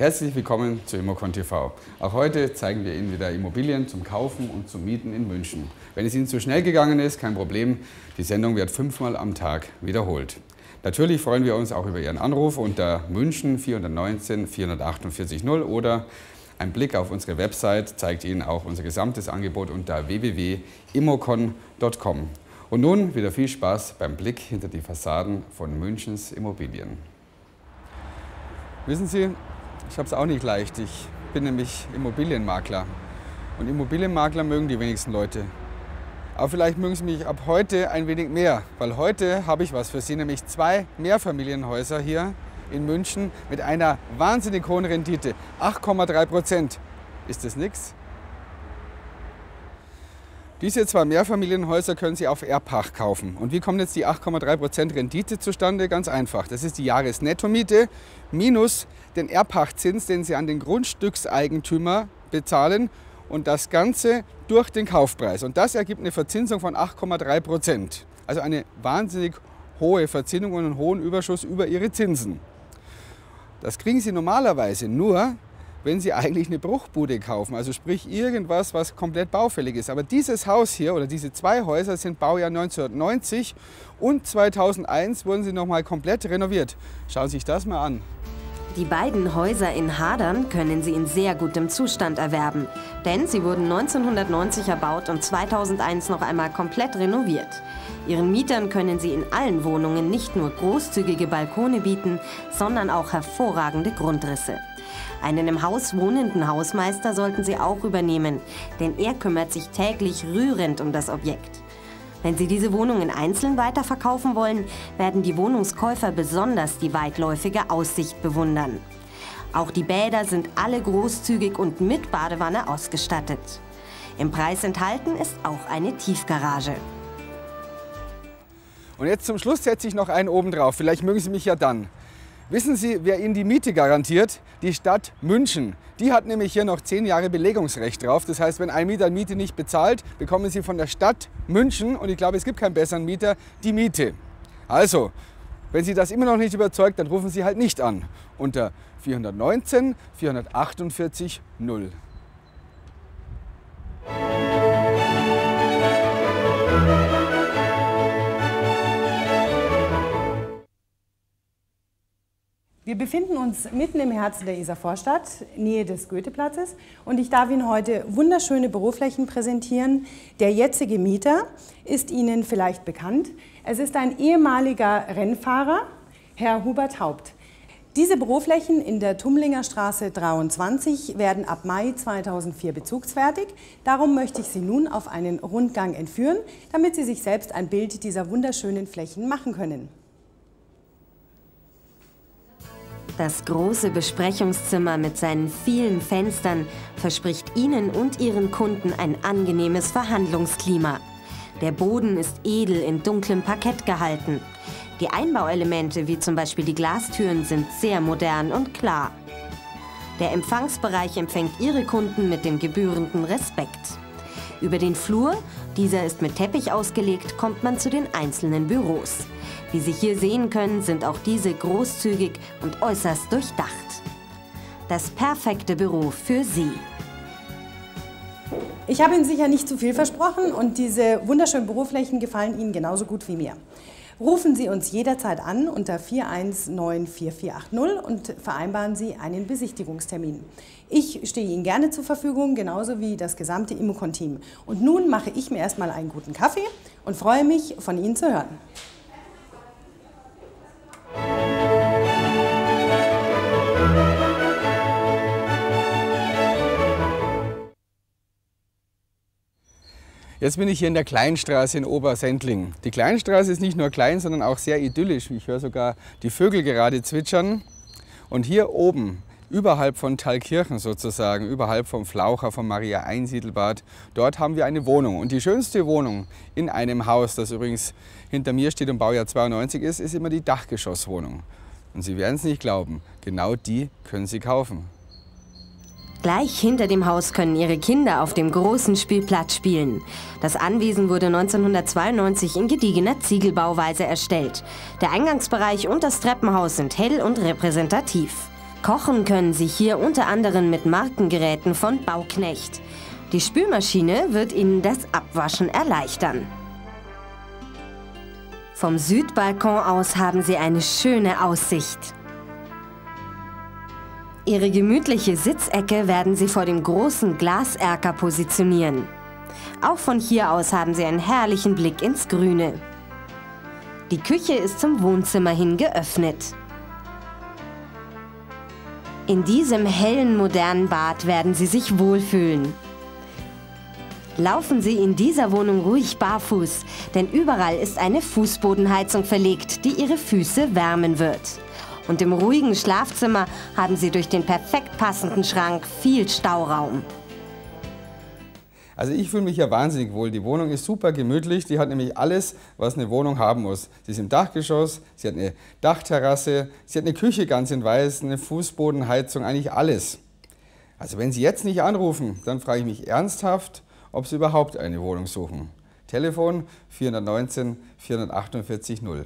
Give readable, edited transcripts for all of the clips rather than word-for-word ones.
Herzlich willkommen zu Immocon TV. Auch heute zeigen wir Ihnen wieder Immobilien zum Kaufen und zum Mieten in München. Wenn es Ihnen zu schnell gegangen ist, kein Problem, die Sendung wird 5-mal am Tag wiederholt. Natürlich freuen wir uns auch über Ihren Anruf unter München 419 448 0 oder ein Blick auf unsere Website zeigt Ihnen auch unser gesamtes Angebot unter www.immocon.com. Und nun wieder viel Spaß beim Blick hinter die Fassaden von Münchens Immobilien. Wissen Sie, ich habe es auch nicht leicht. Ich bin nämlich Immobilienmakler. Und Immobilienmakler mögen die wenigsten Leute. Aber vielleicht mögen Sie mich ab heute ein wenig mehr, weil heute habe ich was für Sie, nämlich 2 Mehrfamilienhäuser hier in München mit einer wahnsinnig hohen Rendite, 8,3%. Ist das nichts? Diese 2 Mehrfamilienhäuser können Sie auf Erbpacht kaufen. Und wie kommt jetzt die 8,3% Rendite zustande? Ganz einfach. Das ist die Jahresnettomiete minus den Erbpachtzins, den Sie an den Grundstückseigentümer bezahlen. Und das Ganze durch den Kaufpreis. Und das ergibt eine Verzinsung von 8,3%. Also eine wahnsinnig hohe Verzinsung und einen hohen Überschuss über Ihre Zinsen. Das kriegen Sie normalerweise nur, wenn Sie eigentlich eine Bruchbude kaufen, also sprich irgendwas, was komplett baufällig ist. Aber dieses Haus hier oder diese 2 Häuser sind Baujahr 1990 und 2001 wurden sie nochmal komplett renoviert. Schauen Sie sich das mal an. Die beiden Häuser in Hadern können Sie in sehr gutem Zustand erwerben, denn sie wurden 1990 erbaut und 2001 noch einmal komplett renoviert. Ihren Mietern können Sie in allen Wohnungen nicht nur großzügige Balkone bieten, sondern auch hervorragende Grundrisse. Einen im Haus wohnenden Hausmeister sollten Sie auch übernehmen, denn er kümmert sich täglich rührend um das Objekt. Wenn Sie diese Wohnungen einzeln weiterverkaufen wollen, werden die Wohnungskäufer besonders die weitläufige Aussicht bewundern. Auch die Bäder sind alle großzügig und mit Badewanne ausgestattet. Im Preis enthalten ist auch eine Tiefgarage. Und jetzt zum Schluss setze ich noch einen oben drauf. Vielleicht mögen Sie mich ja dann. Wissen Sie, wer Ihnen die Miete garantiert? Die Stadt München. Die hat nämlich hier noch 10 Jahre Belegungsrecht drauf. Das heißt, wenn ein Mieter Miete nicht bezahlt, bekommen Sie von der Stadt München, und ich glaube, es gibt keinen besseren Mieter, die Miete. Also, wenn Sie das immer noch nicht überzeugt, dann rufen Sie halt nicht an. Unter 419 448 0. Wir befinden uns mitten im Herzen der Isarvorstadt, Nähe des Goetheplatzes, und ich darf Ihnen heute wunderschöne Büroflächen präsentieren. Der jetzige Mieter ist Ihnen vielleicht bekannt. Es ist ein ehemaliger Rennfahrer, Herr Hubert Haupt. Diese Büroflächen in der Tumlinger Straße 23 werden ab Mai 2004 bezugsfertig. Darum möchte ich Sie nun auf einen Rundgang entführen, damit Sie sich selbst ein Bild dieser wunderschönen Flächen machen können. Das große Besprechungszimmer mit seinen vielen Fenstern verspricht Ihnen und Ihren Kunden ein angenehmes Verhandlungsklima. Der Boden ist edel in dunklem Parkett gehalten. Die Einbauelemente, wie zum Beispiel die Glastüren, sind sehr modern und klar. Der Empfangsbereich empfängt Ihre Kunden mit dem gebührenden Respekt. Über den Flur, dieser ist mit Teppich ausgelegt, kommt man zu den einzelnen Büros. Wie Sie hier sehen können, sind auch diese großzügig und äußerst durchdacht. Das perfekte Büro für Sie. Ich habe Ihnen sicher nicht zu viel versprochen und diese wunderschönen Büroflächen gefallen Ihnen genauso gut wie mir. Rufen Sie uns jederzeit an unter 4194480 und vereinbaren Sie einen Besichtigungstermin. Ich stehe Ihnen gerne zur Verfügung, genauso wie das gesamte Immocon-Team. Und nun mache ich mir erstmal einen guten Kaffee und freue mich, von Ihnen zu hören. Jetzt bin ich hier in der Kleinstraße in Obersendling. Die Kleinstraße ist nicht nur klein, sondern auch sehr idyllisch. Ich höre sogar die Vögel gerade zwitschern. Und hier oben, überhalb von Thalkirchen sozusagen, überhalb vom Flaucher, vom Maria-Einsiedelbad, dort haben wir eine Wohnung. Und die schönste Wohnung in einem Haus, das übrigens hinter mir steht und Baujahr 92 ist, ist immer die Dachgeschosswohnung. Und Sie werden es nicht glauben, genau die können Sie kaufen. Gleich hinter dem Haus können Ihre Kinder auf dem großen Spielplatz spielen. Das Anwesen wurde 1992 in gediegener Ziegelbauweise erstellt. Der Eingangsbereich und das Treppenhaus sind hell und repräsentativ. Kochen können Sie hier unter anderem mit Markengeräten von Bauknecht. Die Spülmaschine wird Ihnen das Abwaschen erleichtern. Vom Südbalkon aus haben Sie eine schöne Aussicht. Ihre gemütliche Sitzecke werden Sie vor dem großen Glaserker positionieren. Auch von hier aus haben Sie einen herrlichen Blick ins Grüne. Die Küche ist zum Wohnzimmer hin geöffnet. In diesem hellen, modernen Bad werden Sie sich wohlfühlen. Laufen Sie in dieser Wohnung ruhig barfuß, denn überall ist eine Fußbodenheizung verlegt, die Ihre Füße wärmen wird. Und im ruhigen Schlafzimmer haben Sie durch den perfekt passenden Schrank viel Stauraum. Also ich fühle mich ja wahnsinnig wohl. Die Wohnung ist super gemütlich. Die hat nämlich alles, was eine Wohnung haben muss. Sie ist im Dachgeschoss, sie hat eine Dachterrasse, sie hat eine Küche ganz in weiß, eine Fußbodenheizung, eigentlich alles. Also wenn Sie jetzt nicht anrufen, dann frage ich mich ernsthaft, ob Sie überhaupt eine Wohnung suchen. Telefon 419 448 0.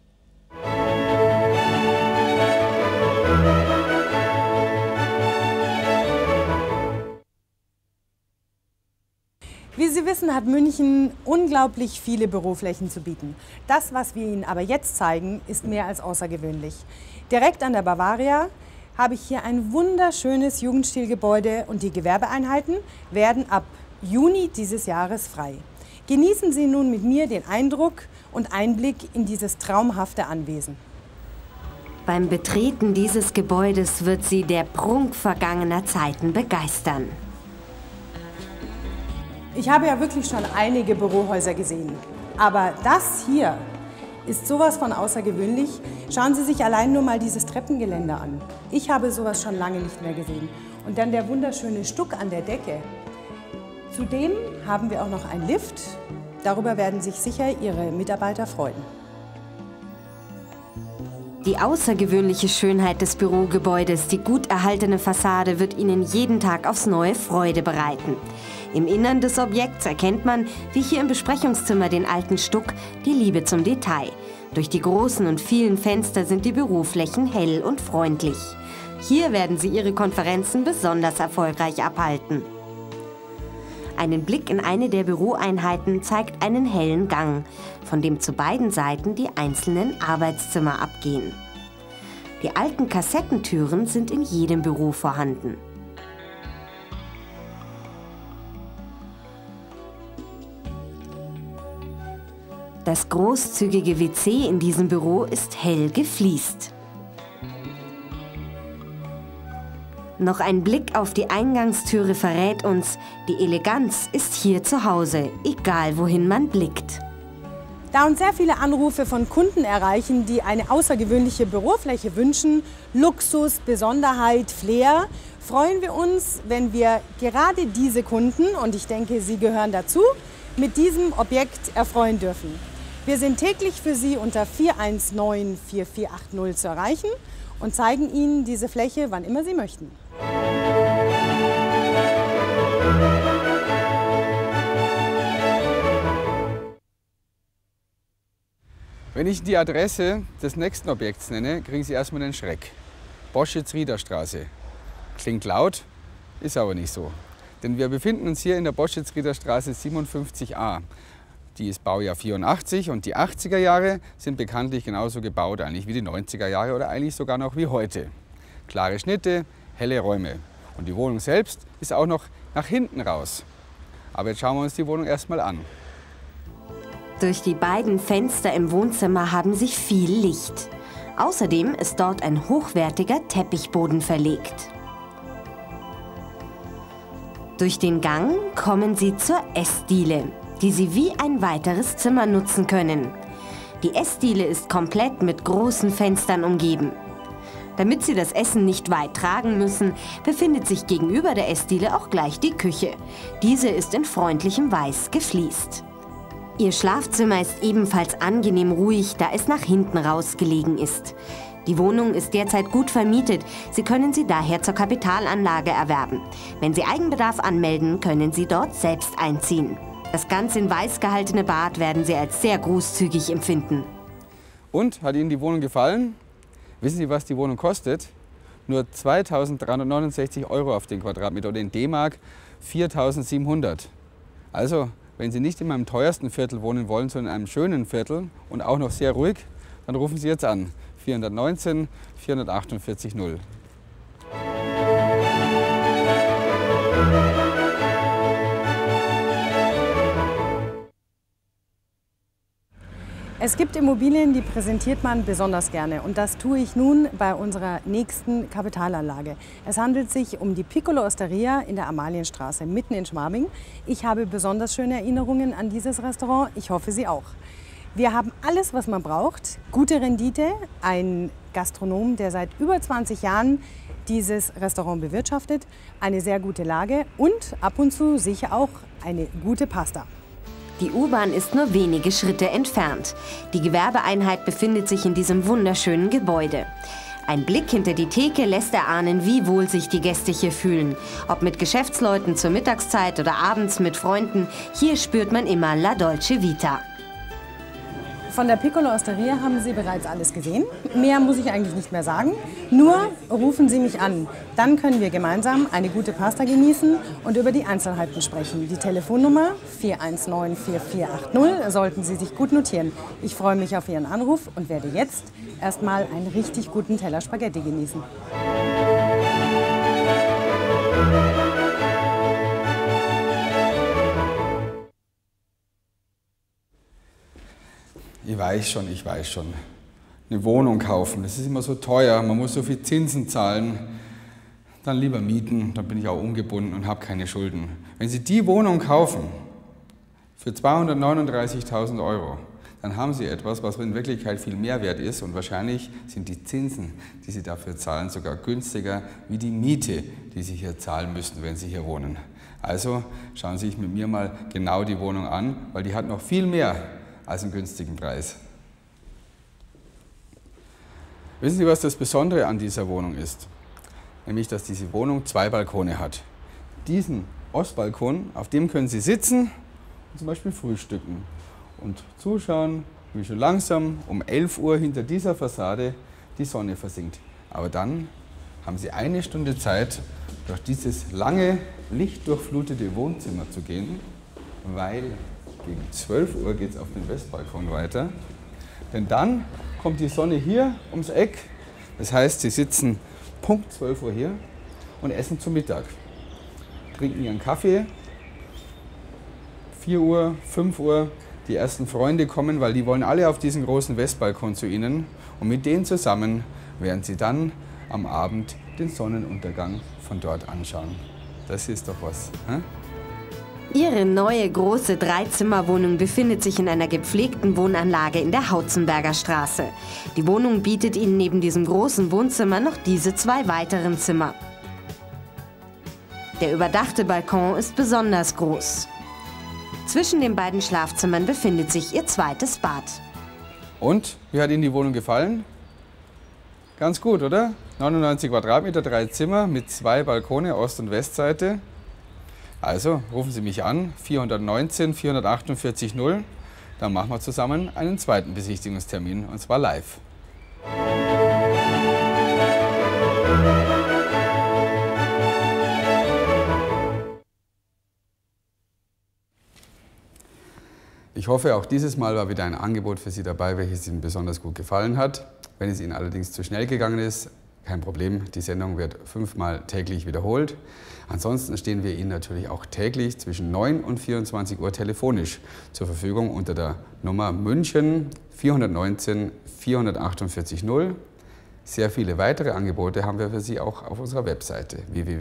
Wie Sie wissen, hat München unglaublich viele Büroflächen zu bieten. Das, was wir Ihnen aber jetzt zeigen, ist mehr als außergewöhnlich. Direkt an der Bavaria habe ich hier ein wunderschönes Jugendstilgebäude und die Gewerbeeinheiten werden ab Juni dieses Jahres frei. Genießen Sie nun mit mir den Eindruck und Einblick in dieses traumhafte Anwesen. Beim Betreten dieses Gebäudes wird Sie der Prunk vergangener Zeiten begeistern. Ich habe ja wirklich schon einige Bürohäuser gesehen, aber das hier ist sowas von außergewöhnlich. Schauen Sie sich allein nur mal dieses Treppengeländer an. Ich habe sowas schon lange nicht mehr gesehen. Und dann der wunderschöne Stuck an der Decke. Zudem haben wir auch noch einen Lift. Darüber werden sich sicher Ihre Mitarbeiter freuen. Die außergewöhnliche Schönheit des Bürogebäudes, die gut erhaltene Fassade, wird Ihnen jeden Tag aufs Neue Freude bereiten. Im Innern des Objekts erkennt man, wie hier im Besprechungszimmer, den alten Stuck, die Liebe zum Detail. Durch die großen und vielen Fenster sind die Büroflächen hell und freundlich. Hier werden Sie Ihre Konferenzen besonders erfolgreich abhalten. Einen Blick in eine der Büroeinheiten zeigt einen hellen Gang, von dem zu beiden Seiten die einzelnen Arbeitszimmer abgehen. Die alten Kassettentüren sind in jedem Büro vorhanden. Das großzügige WC in diesem Büro ist hell gefliest. Noch ein Blick auf die Eingangstüre verrät uns, die Eleganz ist hier zu Hause, egal wohin man blickt. Da uns sehr viele Anrufe von Kunden erreichen, die eine außergewöhnliche Bürofläche wünschen, Luxus, Besonderheit, Flair, freuen wir uns, wenn wir gerade diese Kunden, und ich denke, Sie gehören dazu, mit diesem Objekt erfreuen dürfen. Wir sind täglich für Sie unter 419 4480 zu erreichen und zeigen Ihnen diese Fläche, wann immer Sie möchten. Wenn ich die Adresse des nächsten Objekts nenne, kriegen Sie erstmal einen Schreck. Boschitz-Rieder-Straße. Klingt laut, ist aber nicht so. Denn wir befinden uns hier in der Boschitz-Rieder-Straße 57a. Die ist Baujahr 84 und die 80er Jahre sind bekanntlich genauso gebaut eigentlich wie die 90er Jahre oder eigentlich sogar noch wie heute. Klare Schnitte, helle Räume. Und die Wohnung selbst ist auch noch nach hinten raus. Aber jetzt schauen wir uns die Wohnung erstmal an. Durch die beiden Fenster im Wohnzimmer haben Sie viel Licht. Außerdem ist dort ein hochwertiger Teppichboden verlegt. Durch den Gang kommen Sie zur Essdiele, die Sie wie ein weiteres Zimmer nutzen können. Die Essdiele ist komplett mit großen Fenstern umgeben. Damit Sie das Essen nicht weit tragen müssen, befindet sich gegenüber der Essdiele auch gleich die Küche. Diese ist in freundlichem Weiß gefliest. Ihr Schlafzimmer ist ebenfalls angenehm ruhig, da es nach hinten raus gelegen ist. Die Wohnung ist derzeit gut vermietet. Sie können sie daher zur Kapitalanlage erwerben. Wenn Sie Eigenbedarf anmelden, können Sie dort selbst einziehen. Das ganz in weiß gehaltene Bad werden Sie als sehr großzügig empfinden. Und, hat Ihnen die Wohnung gefallen? Wissen Sie, was die Wohnung kostet? nur 2.369 € auf den Quadratmeter oder in D-Mark 4.700. Also, wenn Sie nicht in meinem teuersten Viertel wohnen wollen, sondern in einem schönen Viertel und auch noch sehr ruhig, dann rufen Sie jetzt an. 419 448 0. Es gibt Immobilien, die präsentiert man besonders gerne und das tue ich nun bei unserer nächsten Kapitalanlage. Es handelt sich um die Piccolo Osteria in der Amalienstraße, mitten in Schwabing. Ich habe besonders schöne Erinnerungen an dieses Restaurant, ich hoffe Sie auch. Wir haben alles, was man braucht, gute Rendite, ein Gastronom, der seit über 20 Jahren dieses Restaurant bewirtschaftet, eine sehr gute Lage und ab und zu sicher auch eine gute Pasta. Die U-Bahn ist nur wenige Schritte entfernt. Die Gewerbeeinheit befindet sich in diesem wunderschönen Gebäude. Ein Blick hinter die Theke lässt erahnen, wie wohl sich die Gäste hier fühlen. Ob mit Geschäftsleuten zur Mittagszeit oder abends mit Freunden, hier spürt man immer La Dolce Vita. Von der Piccolo Osteria haben Sie bereits alles gesehen. Mehr muss ich eigentlich nicht mehr sagen. Nur rufen Sie mich an. Dann können wir gemeinsam eine gute Pasta genießen und über die Einzelheiten sprechen. Die Telefonnummer 419 4480 sollten Sie sich gut notieren. Ich freue mich auf Ihren Anruf und werde jetzt erstmal einen richtig guten Teller Spaghetti genießen. Ich weiß schon. Eine Wohnung kaufen, das ist immer so teuer, man muss so viel Zinsen zahlen. Dann lieber mieten, dann bin ich auch ungebunden und habe keine Schulden. Wenn Sie die Wohnung kaufen für 239.000 €, dann haben Sie etwas, was in Wirklichkeit viel mehr wert ist und wahrscheinlich sind die Zinsen, die Sie dafür zahlen, sogar günstiger wie die Miete, die Sie hier zahlen müssten, wenn Sie hier wohnen. Also schauen Sie sich mit mir mal genau die Wohnung an, weil die hat noch viel mehr als einen günstigen Preis. Wissen Sie, was das Besondere an dieser Wohnung ist? Nämlich, dass diese Wohnung 2 Balkone hat. Diesen Ostbalkon, auf dem können Sie sitzen und zum Beispiel frühstücken und zuschauen, wie schon langsam um 11 Uhr hinter dieser Fassade die Sonne versinkt. Aber dann haben Sie eine Stunde Zeit, durch dieses lange, lichtdurchflutete Wohnzimmer zu gehen, weil gegen 12 Uhr geht es auf den Westbalkon weiter. Denn dann kommt die Sonne hier ums Eck. Das heißt, Sie sitzen Punkt 12 Uhr hier und essen zu Mittag. Trinken Ihren Kaffee. 4 Uhr, 5 Uhr, die ersten Freunde kommen, weil die wollen alle auf diesen großen Westbalkon zu Ihnen. Und mit denen zusammen werden Sie dann am Abend den Sonnenuntergang von dort anschauen. Das ist doch was. Hä? Ihre neue große 3-Zimmer-Wohnung befindet sich in einer gepflegten Wohnanlage in der Hautzenberger Straße. Die Wohnung bietet Ihnen neben diesem großen Wohnzimmer noch diese 2 weiteren Zimmer. Der überdachte Balkon ist besonders groß. Zwischen den beiden Schlafzimmern befindet sich Ihr zweites Bad. Und, wie hat Ihnen die Wohnung gefallen? Ganz gut, oder? 99 Quadratmeter, 3 Zimmer mit 2 Balkone, Ost- und Westseite. Also rufen Sie mich an, 419 448 0. Dann machen wir zusammen einen zweiten Besichtigungstermin, und zwar live. Ich hoffe, auch dieses Mal war wieder ein Angebot für Sie dabei, welches Ihnen besonders gut gefallen hat. Wenn es Ihnen allerdings zu schnell gegangen ist, kein Problem, die Sendung wird 5-mal täglich wiederholt. Ansonsten stehen wir Ihnen natürlich auch täglich zwischen 9 und 24 Uhr telefonisch zur Verfügung unter der Nummer München 419 448 0. Sehr viele weitere Angebote haben wir für Sie auch auf unserer Webseite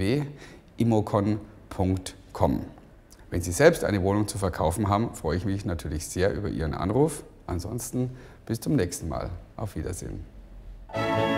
www.immocon.com. Wenn Sie selbst eine Wohnung zu verkaufen haben, freue ich mich natürlich sehr über Ihren Anruf. Ansonsten bis zum nächsten Mal. Auf Wiedersehen.